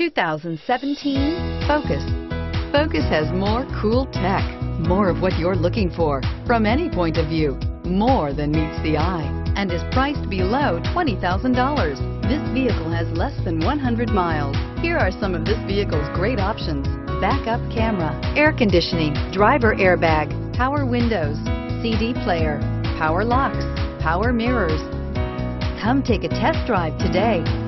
2017 Focus. Focus has more cool tech, more of what you're looking for from any point of view, more than meets the eye, and is priced below $20,000. This vehicle has less than 100 miles. Here are some of this vehicle's great options: backup camera, air conditioning, driver airbag, power windows, CD player, power locks, power mirrors. Come take a test drive today.